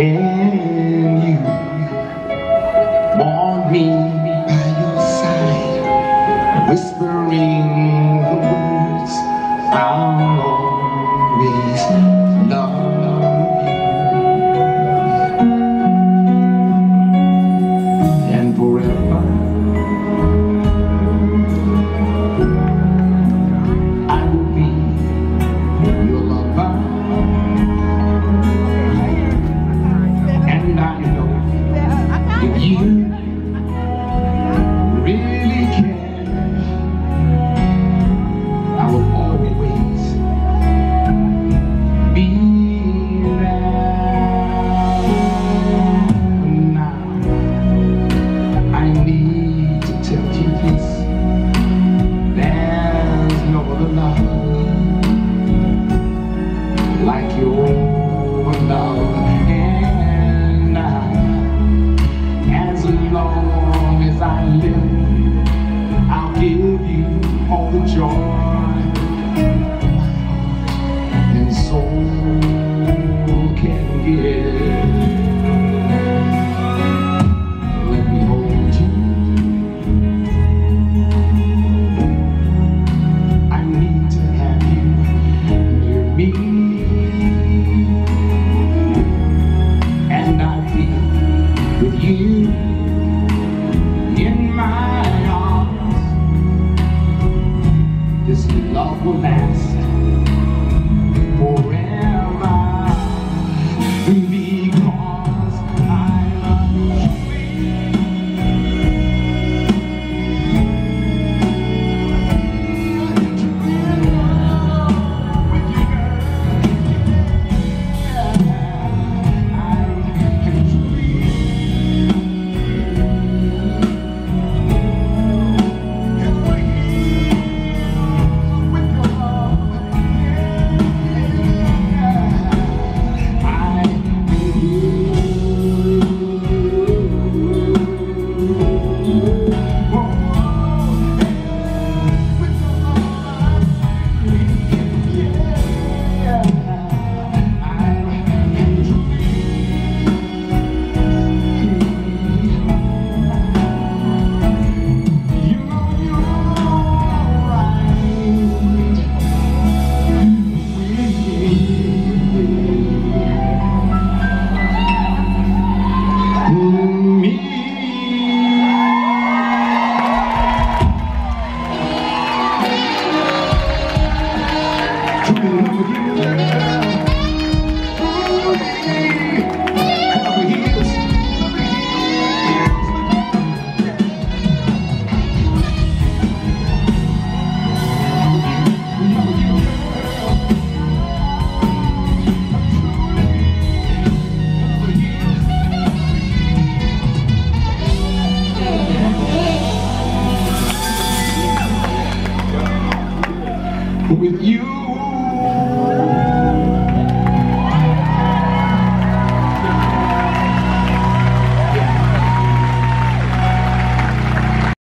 And you want me by your side, whispering the words, I'll always love you. And forever I will be your lover. And I know if you really care, I will always be there. Now I need to tell you this: there's no other love like your love. And as long as I live, I'll give you all the joy and soul can give. Let me hold you. I need to have you near me, and I'll be with you in my arms. This love will last forever, because I love you. Me.